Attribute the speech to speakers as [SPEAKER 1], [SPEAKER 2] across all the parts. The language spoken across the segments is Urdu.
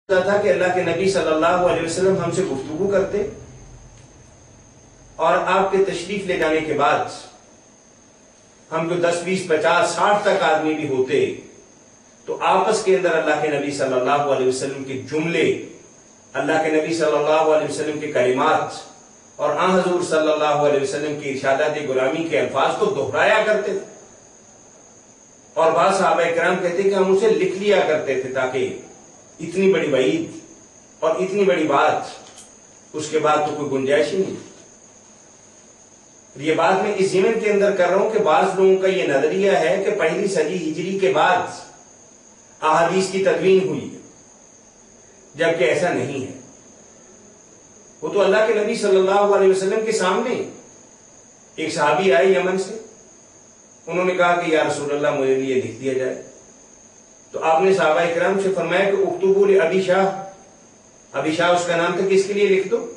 [SPEAKER 1] تھا کہ اللہ کے نبی صلی اللہ علیہ وسلم ہم سے گفتگو کرتے اور آپ کے تشریف لے جانے کے بعد ہم جو 10 20 50 60 تک آدمی بھی ہوتے تو آپس کے اندر اللہ کے نبی صلی اللہ علیہ وسلم کے جملے، اللہ کے نبی صلی اللہ علیہ وسلم کے کلمات اور آن حضور صلی اللہ علیہ وسلم کی ارشادات غلامی کے الفاظ کو دہرایا کرتے تھے، اور بعض صحابہ کرام کہتے کہ ہم اسے لکھ لیا کرتے تھے تاکہ اتنی بڑی وعید اور اتنی بڑی بات اس کے بعد تو کوئی گنجائش ہی نہیں۔ یہ بات میں اس ضمن کے اندر کر رہا ہوں کہ بعض لوگوں کا یہ نظریہ ہے کہ پہلی صدی ہجری کے بعد احادیث کی تدوین ہوئی ہے، جبکہ ایسا نہیں ہے۔ وہ تو اللہ کے نبی صلی اللہ علیہ وسلم کے سامنے ایک صحابی آئے یمن سے، انہوں نے کہا کہ یا رسول اللہ مجھے لیے لکھ دیا جائے، تو آپ نے صحابہ کرام سے فرمایا کہ اکتبوا لابی شاہ، ابی شاہ اس کا نام تھا، کس کے لیے لکھ دو؟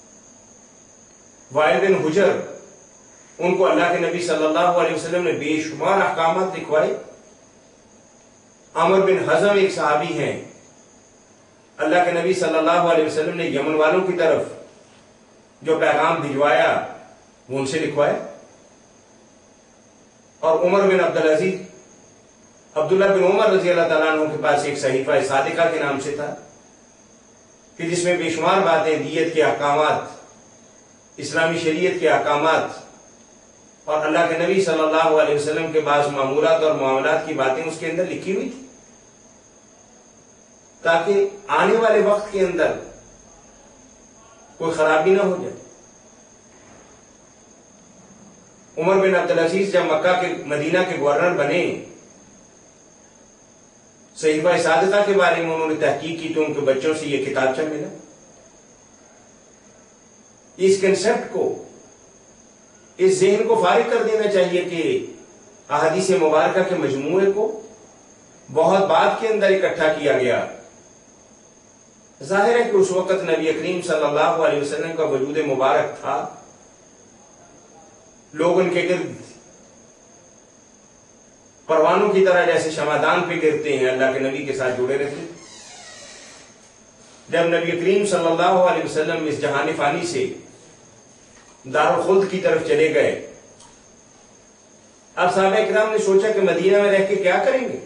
[SPEAKER 1] وائل بن حجر، ان کو اللہ کے نبی صلی اللہ علیہ وسلم نے بے شمار احکامات لکھوائے۔ عمر بن حزم ایک صحابی ہیں، اللہ کے نبی صلی اللہ علیہ وسلم نے یمن والوں کی طرف جو پیغام بھجوایا وہ ان سے لکھوائے۔ اور عمر بن عبدالعزیز، عبداللہ بن عمر رضی اللہ تعالیٰ عنہ کے پاس ایک صحیفہ صادقہ کے نام سے تھا کہ جس میں بے شمار باتیں، دیت کے احکامات، اسلامی شریعت کے احکامات اور اللہ کے نبی صلی اللہ علیہ وسلم کے بعض معمولات اور معاملات کی باتیں اس کے اندر لکھی ہوئی تھی، تاکہ آنے والے وقت کے اندر کوئی خرابی نہ ہو جائے۔ عمر بن عبدالعزیز جب مکہ کے مدینہ کے گورنر بنے، صحیفہ صادقہ کے بارے میں انہوں نے تحقیق کی تو ان کے بچوں سے یہ کتابچہ ملا۔ اس کنسپٹ کو، اس ذہن کو فارغ کر دینا چاہیے کہ احادیث مبارکہ کے مجموعے کو بہت بعد کے اندر اکٹھا کیا گیا۔ ظاہر ہے کہ اس وقت نبی کریم صلی اللہ علیہ وسلم کا وجود مبارک تھا، لوگ ان کے گرد پروانوں کی طرح جیسے شمعدان پہ گرتے ہیں اللہ کے نبی کے ساتھ جڑے رہتے۔ جب نبی کریم صلی اللہ علیہ وسلم اس جہان فانی سے دارالخلد کی طرف چلے گئے، اب صحابہ کرام نے سوچا کہ مدینہ میں رہ کے کیا کریں گے؟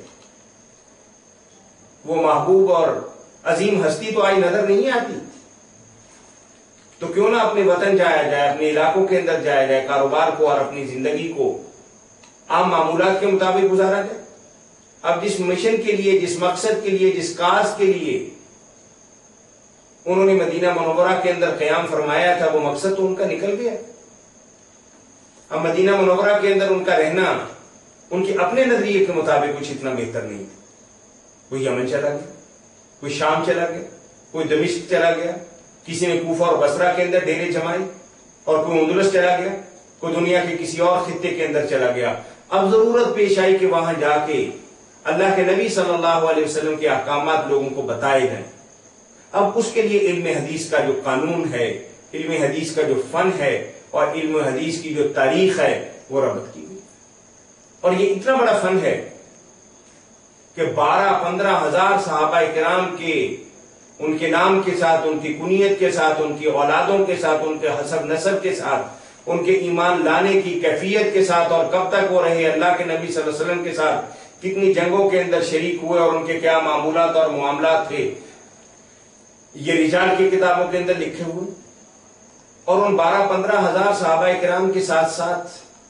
[SPEAKER 1] وہ محبوب اور عظیم ہستی تو آئی نظر نہیں آتی، تو کیوں نہ اپنے وطن جایا جائے، اپنے علاقوں کے اندر جایا جائے، کاروبار کو اور اپنی زندگی کو عام معمولات کے مطابق گزارا جائے۔ اب جس مشن کے لیے، جس مقصد کے لیے، جس کاز کے لیے انہوں نے مدینہ منورہ کے اندر قیام فرمایا تھا، وہ مقصد تو ان کا نکل گیا۔ اب مدینہ منورہ کے اندر ان کا رہنا ان کے اپنے نظریے کے مطابق کچھ اتنا بہتر نہیں تھا۔ کوئی یمن چلا گیا، کوئی شام چلا گیا، کوئی دمشق چلا گیا، کسی نے کوفہ اور بصرہ کے اندر ڈیرے جمائے، اور کوئی اندلس چلا گیا، کوئی دنیا کے کسی اور خطے کے اندر چلا گیا۔ اب ضرورت پیش آئی کہ وہاں جا کے اللہ کے نبی صلی اللہ علیہ وسلم کے احکامات لوگوں کو بتائے گئے۔ اب اس کے لیے علم حدیث کا جو قانون ہے، علم حدیث کا جو فن ہے اور علم حدیث کی جو تاریخ ہے وہ ربط کی گئی، اور یہ اتنا بڑا فن ہے کہ 12-15 ہزار صحابہ کرام کے، ان کے نام کے ساتھ، ان کی کنیت کے ساتھ، ان کی اولادوں کے ساتھ، ان کے حسب نسب کے ساتھ، ان کے ایمان لانے کی کیفیت کے ساتھ، اور کب تک وہ رہے اللہ کے نبی صلی اللہ علیہ وسلم کے ساتھ، کتنی جنگوں کے اندر شریک ہوئے اور ان کے کیا معمولات اور معاملات تھے، یہ رجال کی کتابوں کے اندر لکھے ہوئے۔ اور ان 12-15 ہزار صحابہ کرام کے ساتھ ساتھ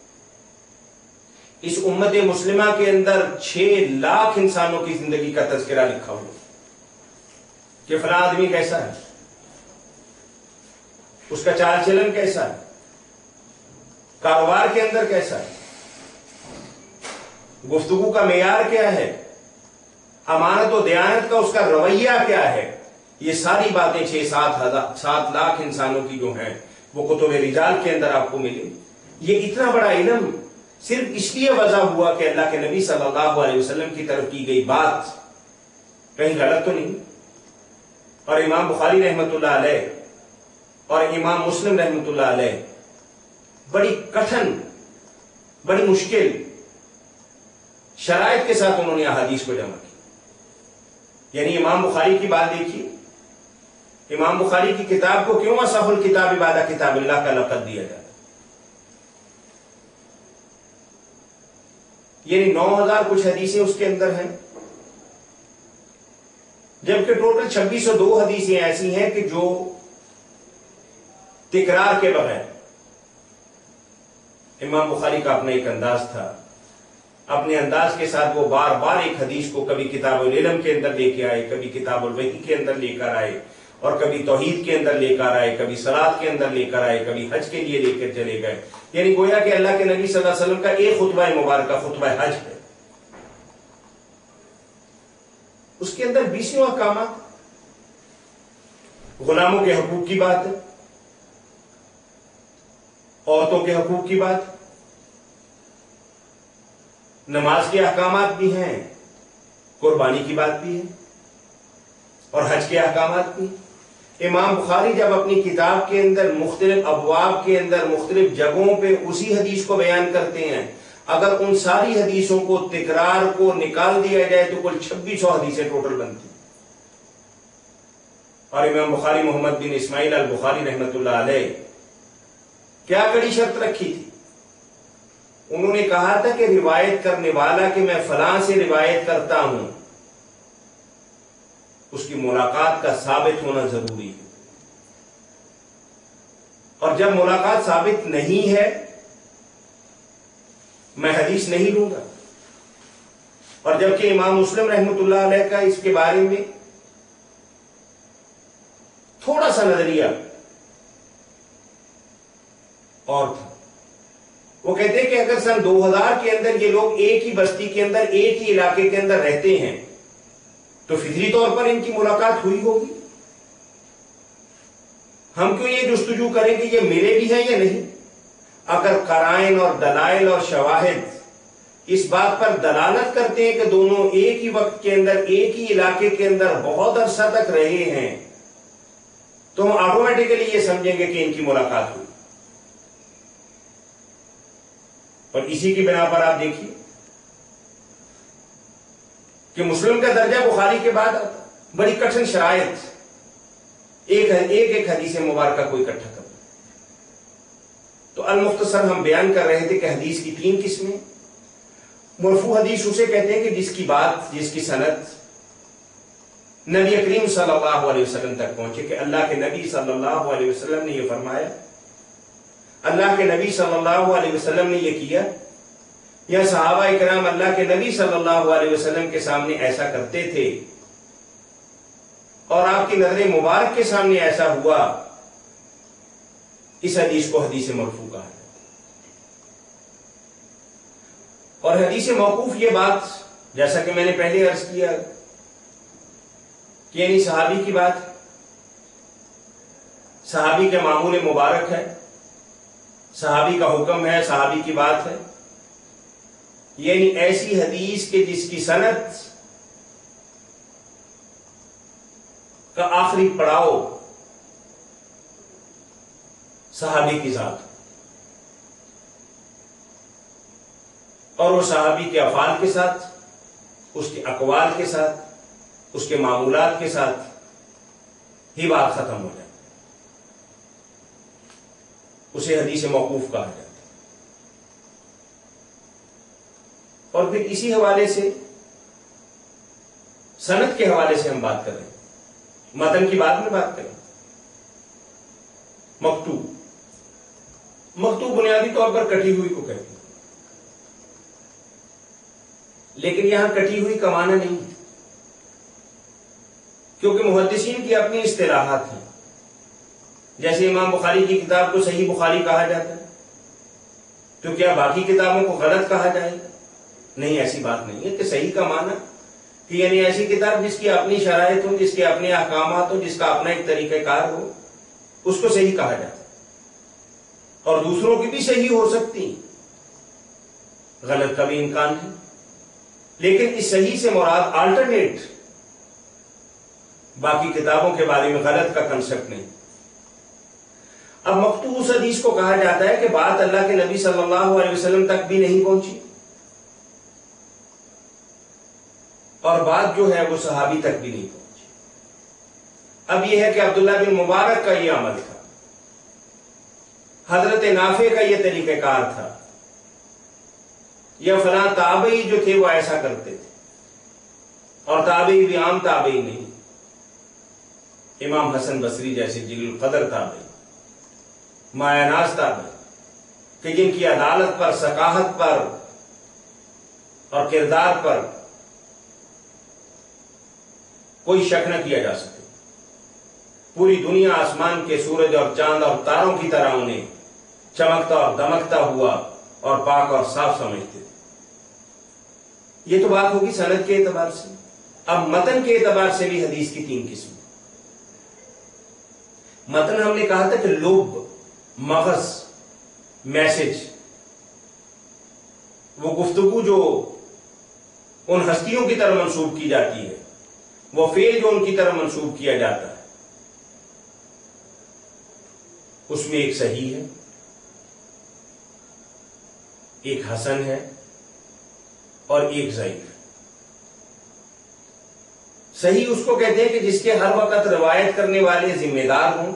[SPEAKER 1] اس امت مسلمہ کے اندر 6 لاکھ انسانوں کی زندگی کا تذکرہ لکھا ہوا کہ فلاں آدمی کیسا ہے، اس کا چال چلن کیسا ہے، کاروبار کے اندر کیسا ہے، گفتگو کا معیار کیا ہے، امانت و دیانت کا اس کا رویہ کیا ہے، یہ ساری باتیں 6-7 لاکھ انسانوں کی جو ہیں وہ کتب رجال کے اندر آپ کو ملے۔ یہ اتنا بڑا علم صرف اس لیے وضع ہوا کہ اللہ کے نبی صلی اللہ علیہ وسلم کی طرف کی گئی بات کہیں غلط تو نہیں۔ اور امام بخاری رحمۃ اللہ علیہ اور امام مسلم رحمۃ اللہ علیہ بڑی کٹھن، بڑی مشکل شرائط کے ساتھ انہوں نے احادیث کو جمع کیا۔ یعنی امام بخاری کی بات دیکھیے، امام بخاری کی کتاب کو کیوں اصح الکتاب بعد کتاب اللہ کا لقب دیا جاتا، یعنی 9000 کچھ حدیثیں اس کے اندر ہیں، جبکہ ٹوٹل 2602 حدیثیں ایسی ہیں کہ جو تکرار کے بغیر، امام بخاری کا اپنا ایک انداز تھا، اپنے انداز کے ساتھ وہ بار بار ایک حدیث کو کبھی کتاب العلم کے اندر لے کے آئے، کبھی کتاب الوحی کے اندر لے کر آئے، اور کبھی توحید کے اندر لے کر آئے، کبھی صلاۃ کے اندر لے کر آئے، کبھی حج کے لیے لے کر چلے گئے، یعنی گویا کہ اللہ کے نبی صلی اللہ علیہ وسلم کا ایک خطبہ مبارکہ خطبہ حج ہے، اس کے اندر 20 احکامات، غلاموں کے حقوق کی بات ہے، عورتوں کے حقوق کی بات، نماز کے احکامات بھی ہیں، قربانی کی بات بھی ہے، اور حج کے احکامات بھی۔ امام بخاری جب اپنی کتاب کے اندر مختلف ابواب کے اندر مختلف جگہوں پہ اسی حدیث کو بیان کرتے ہیں، اگر ان ساری حدیثوں کو تکرار کو نکال دیا جائے تو کل 2600 حدیثیں ٹوٹل بنتی۔ اور امام بخاری محمد بن اسماعیل البخاری رحمۃ اللہ علیہ کیا کڑی شرط رکھی تھی؟ انہوں نے کہا تھا کہ روایت کرنے والا کہ میں فلاں سے روایت کرتا ہوں، اس کی ملاقات کا ثابت ہونا ضروری ہے، اور جب ملاقات ثابت نہیں ہے میں حدیث نہیں لوں گا۔ اور جبکہ امام مسلم رحمۃ اللہ علیہ کا اس کے بارے میں تھوڑا سا نظریہ اور تھا، وہ کہتے ہیں کہ اگر سن 2000 کے اندر یہ لوگ ایک ہی بستی کے اندر ایک ہی علاقے کے اندر رہتے ہیں تو فطری طور پر ان کی ملاقات ہوئی ہوگی، ہم کیوں یہ جستجو کریں کہ یہ ملے بھی ہیں یا نہیں؟ اگر قرائن اور دلائل اور شواہد اس بات پر دلالت کرتے ہیں کہ دونوں ایک ہی وقت کے اندر ایک ہی علاقے کے اندر بہت عرصہ تک رہے ہیں تو ہم آٹومیٹیکلی یہ سمجھیں گے کہ ان کی ملاقات ہوئی۔ اور اسی کی بنا پر آپ دیکھیے کہ مسلم کا درجہ بخاری کے بعد آتا، بڑی کٹھن شرائط، ایک حدیث مبارکہ کو اکٹھا کرنا۔ تو المختصر ہم بیان کر رہے تھے کہ حدیث کی 3 قسمیں۔ مرفوع حدیث اسے کہتے ہیں کہ جس کی بات، جس کی سند نبی کریم صلی اللہ علیہ وسلم تک پہنچے کہ اللہ کے نبی صلی اللہ علیہ وسلم نے یہ فرمایا، اللہ کے نبی صلی اللہ علیہ وسلم نے یہ کیا، یا صحابہ کرام اللہ کے نبی صلی اللہ علیہ وسلم کے سامنے ایسا کرتے تھے، اور آپ کی نظر مبارک کے سامنے ایسا ہوا، اس حدیث کو حدیث مرفوع کہا ہے۔ اور حدیث موقوف یہ بات، جیسا کہ میں نے پہلے عرض کیا کہ یعنی صحابی کی بات، صحابی کے معمول مبارک ہے، صحابی کا حکم ہے، صحابی کی بات ہے، یعنی ایسی حدیث کے جس کی سند کا آخری پڑاؤ صحابی کی ذات، اور وہ صحابی کے افعال کے ساتھ، اس کے اقوال کے ساتھ، اس کے معمولات کے ساتھ ہی بات ختم ہو جائے، اسے حدیث موقوف کہا جاتا ہے۔ اور پھر اسی حوالے سے سند کے حوالے سے ہم بات کریں، متن کی بعد میں بات کریں۔ مکتوب بنیادی طور پر کٹی ہوئی کو کہتے ہیں، لیکن یہاں کٹی ہوئی کا معنی نہیں، کیونکہ محدثین کی اپنی اصطلاحات ہیں۔ جیسے امام بخاری کی کتاب کو صحیح بخاری کہا جاتا ہے، تو کیا باقی کتابوں کو غلط کہا جائے؟ نہیں، ایسی بات نہیں ہے کہ صحیح کا معنی کہ یعنی ایسی کتاب جس کی اپنی شرائط ہو، جس کے اپنے احکامات ہو، جس کا اپنا ایک طریقہ کار ہو، اس کو صحیح کہا جاتا ہے۔ اور دوسروں کی بھی صحیح ہو سکتی، غلط کا بھی امکان ہے، لیکن اس صحیح سے مراد آلٹرنیٹ باقی کتابوں کے بارے میں غلط کا کنسپٹ نہیں۔ اب مکتوب اس حدیث کو کہا جاتا ہے کہ بات اللہ کے نبی صلی اللہ علیہ وسلم تک بھی نہیں پہنچی، اور بات جو ہے وہ صحابی تک بھی نہیں پہنچی۔ اب یہ ہے کہ عبداللہ بن مبارک کا یہ عمل تھا، حضرت نافع کا یہ طریقہ کار تھا، یا فلاں تابعی جو تھے وہ ایسا کرتے تھے، اور تابعی بھی عام تابعی نہیں، امام حسن بصری جیسے جلیل القدر تابعی، مایہ ناز تابعی، کہ جن کی عدالت پر، ثقافت پر اور کردار پر کوئی شک نہ کیا جا سکے۔ پوری دنیا آسمان کے سورج اور چاند اور تاروں کی طرح انہیں چمکتا اور دمکتا ہوا اور پاک اور صاف سمجھتے تھے۔ یہ تو بات ہوگی سند کے اعتبار سے۔ اب متن کے اعتبار سے بھی حدیث کی 3 قسم۔ متن ہم نے کہا تھا کہ لب، مغز، میسج، وہ گفتگو جو ان ہستیوں کی طرح منسوب کی جاتی ہے، وہ فعل جو ان کی طرح منسوب کیا جاتا ہے، اس میں ایک صحیح ہے، ایک حسن ہے اور ایک ضعیف۔ صحیح اس کو کہتے ہیں کہ جس کے ہر وقت روایت کرنے والے ذمہ دار ہوں،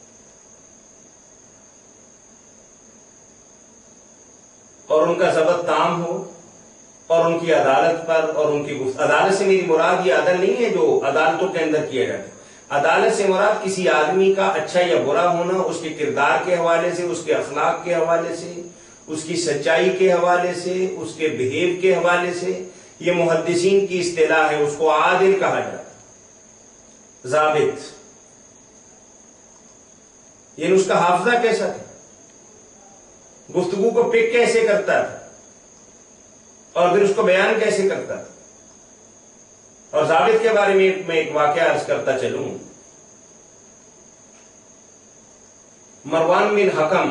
[SPEAKER 1] اور ان کا ضبط تام ہو، اور ان کی عدالت پر اور ان کی عدالت سے میری مراد یہ عدل نہیں ہے جو عدالتوں کے اندر کیا جاتا ہے۔ عدالت سے مراد کسی آدمی کا اچھا یا برا ہونا، اس کے کردار کے حوالے سے، اس کے اخلاق کے حوالے سے، اس کی سچائی کے حوالے سے، اس کے بہیو کے حوالے سے۔ یہ محدثین کی اصطلاح ہے، اس کو عادل کہا جاتا ہے، ضابط، یعنی اس کا حافظہ کیسا تھا، گفتگو کو پک کیسے کرتا تھا، اور پھر اس کو بیان کیسے کرتا تھا۔ اور ضابط کے بارے میں ایک واقعہ عرض کرتا چلوں۔ مروان بن حکم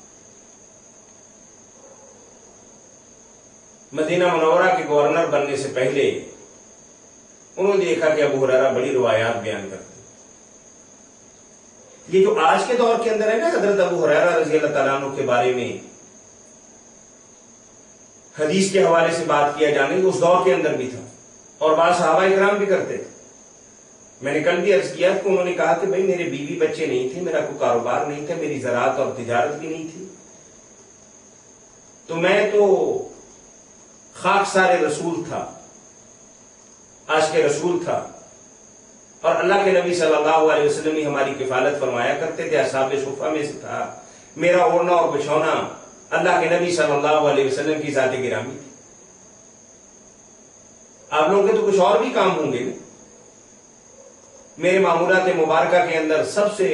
[SPEAKER 1] مدینہ منورہ کے گورنر بننے سے پہلے انہوں نے دیکھا کہ ابو ہریرہ بڑی روایات بیان کرتے۔ یہ جو آج کے دور کے اندر ہے نا، حضرت ابو ہریرہ رضی اللہ تعالیٰ عنہ کے بارے میں حدیث کے حوالے سے بات کیا جانے، اس دور کے اندر بھی تھا، اور بعض صحابہ اکرام بھی کرتے تھے۔ میں نے کل بھی عرض کیا کہ انہوں نے کہا کہ بھائی میرے بیوی بچے نہیں تھے، میرا کوئی کاروبار نہیں تھا، میری زراعت اور تجارت بھی نہیں تھی، تو میں تو خاکسار رسول تھا، عاشق رسول تھا، اور اللہ کے نبی صلی اللہ علیہ وسلم ہی ہماری کفالت فرمایا کرتے تھے۔ اصحاب صفہ میں سے تھا، میرا اوڑھنا اور بچھونا اللہ کے نبی صلی اللہ علیہ وسلم کی ذات گرامی تھی۔ آپ لوگوں کے تو کچھ اور بھی کام ہوں گے نا۔ میرے معمولات مبارکہ کے اندر سب سے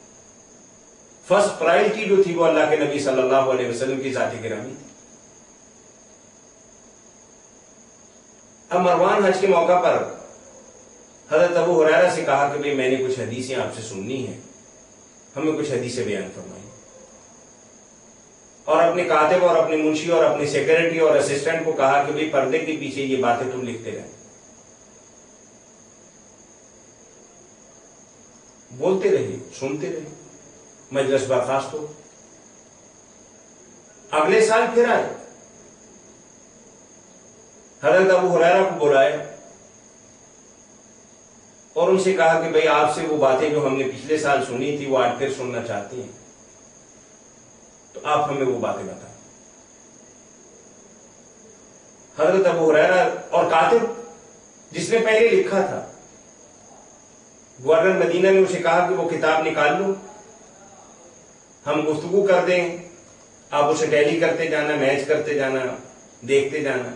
[SPEAKER 1] فرسٹ پرائرٹی جو تھی وہ اللہ کے نبی صلی اللہ علیہ وسلم کی ذات گرامی تھی۔ اب مروان حج کے موقع پر حضرت ابو ہریرہ سے کہا کہ بھئی میں نے کچھ حدیثیں آپ سے سننی ہیں، ہمیں کچھ حدیثیں بیان فرمائیں، اور اپنے کاتب اور اپنے منشی اور اپنے سیکرٹری اور اسسٹنٹ کو کہا کہ بھئی پردے کے پیچھے یہ باتیں تم لکھتے رہے، بولتے رہے، سنتے رہے، مجلس برخاست ہو۔ اگلے سال پھر آئے، حضرت ابو ہریرہ کو بلائے اور ان سے کہا کہ بھئی آپ سے وہ باتیں جو ہم نے پچھلے سال سنی تھی وہ آج پھر سننا چاہتے ہیں، تو آپ ہمیں وہ باتیں بتائیں۔ حضرت ابو ہریرہ اور کاتب جس نے پہلے لکھا تھا، گورنر مدینہ نے اسے کہا کہ وہ کتاب نکال لو، ہم گفتگو کر دیں، آپ اسے ٹیلی کرتے جانا، میچ کرتے جانا، دیکھتے جانا۔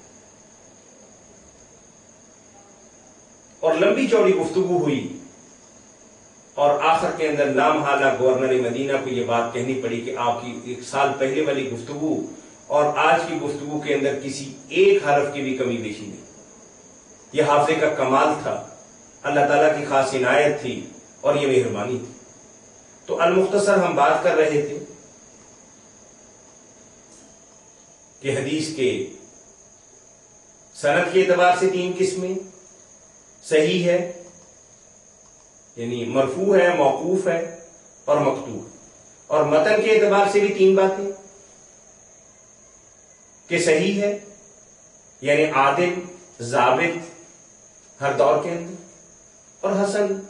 [SPEAKER 1] اور لمبی چوڑی گفتگو ہوئی، اور آخر کے اندر لامحالہ گورنر مدینہ کو یہ بات کہنی پڑی کہ آپ کی 1 سال پہلے والی گفتگو اور آج کی گفتگو کے اندر کسی ایک حرف کی بھی کمی بیشی نہیں۔ یہ حافظے کا کمال تھا، اللہ تعالیٰ کی خاص عنایت تھی، اور یہ مہربانی تھی۔ تو المختصر ہم بات کر رہے تھے کہ حدیث کے سند کے اعتبار سے 3 قسمیں، صحیح ہے یعنی مرفوع ہے، موقوف ہے اور مقطوع، اور متن کے اعتبار سے بھی 3 باتیں کہ صحیح ہے یعنی عادل، ضابط، ہر دور کے اندر. اور حسن